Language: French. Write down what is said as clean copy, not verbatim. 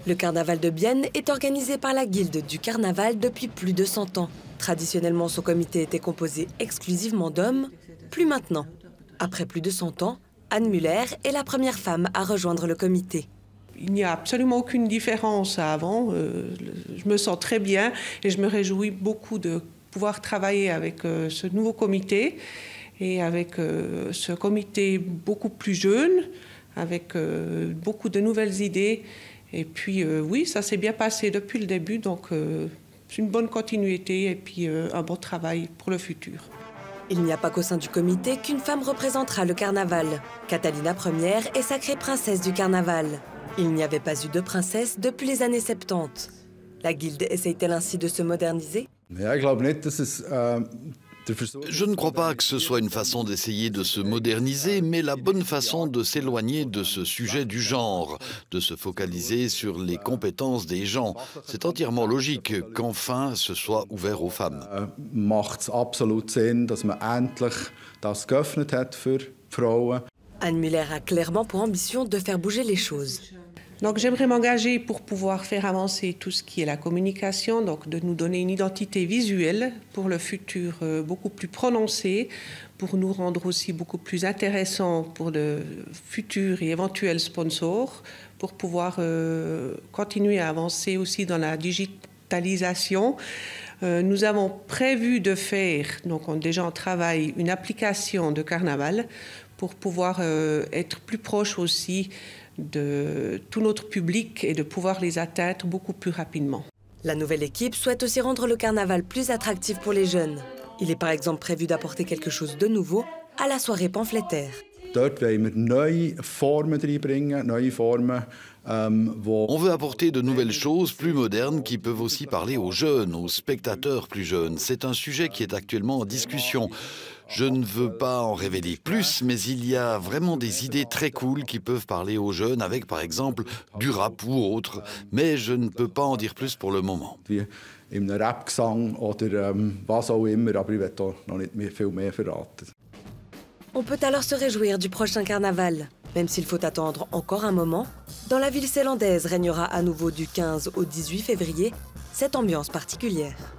Le carnaval de Bienne est organisé par la Guilde du Carnaval depuis plus de 100 ans. Traditionnellement, son comité était composé exclusivement d'hommes, plus maintenant. Après plus de 100 ans, Anne Muller est la première femme à rejoindre le comité. Il n'y a absolument aucune différence à avant. Je me sens très bien et je me réjouis beaucoup de pouvoir travailler avec ce nouveau comité et avec ce comité beaucoup plus jeune, avec beaucoup de nouvelles idées. Et puis oui, ça s'est bien passé depuis le début, donc c'est une bonne continuité et puis un bon travail pour le futur. Il n'y a pas qu'au sein du comité qu'une femme représentera le carnaval. Catalina Ier est sacrée princesse du carnaval. Il n'y avait pas eu de princesse depuis les années 70. La Guilde essaye-t-elle ainsi de se moderniser? Je ne crois pas que ce soit une façon d'essayer de se moderniser, mais la bonne façon de s'éloigner de ce sujet du genre, de se focaliser sur les compétences des gens. C'est entièrement logique qu'enfin ce soit ouvert aux femmes. Anne Muller a clairement pour ambition de faire bouger les choses. Donc j'aimerais m'engager pour pouvoir faire avancer tout ce qui est la communication, donc de nous donner une identité visuelle pour le futur beaucoup plus prononcée, pour nous rendre aussi beaucoup plus intéressants pour de futurs et éventuels sponsors, pour pouvoir continuer à avancer aussi dans la digitalisation. Nous avons prévu de faire, donc déjà en travail, une application de carnaval pour pouvoir être plus proche aussi de tout notre public et de pouvoir les atteindre beaucoup plus rapidement. La nouvelle équipe souhaite aussi rendre le carnaval plus attractif pour les jeunes. Il est par exemple prévu d'apporter quelque chose de nouveau à la soirée pamphlétaire. On veut apporter de nouvelles choses plus modernes qui peuvent aussi parler aux jeunes, aux spectateurs plus jeunes. C'est un sujet qui est actuellement en discussion. Je ne veux pas en révéler plus, mais il y a vraiment des idées très cool qui peuvent parler aux jeunes avec, par exemple, du rap ou autre. Mais je ne peux pas en dire plus pour le moment. On peut alors se réjouir du prochain carnaval. Même s'il faut attendre encore un moment, dans la ville zélandaise régnera à nouveau du 15 au 18 février cette ambiance particulière.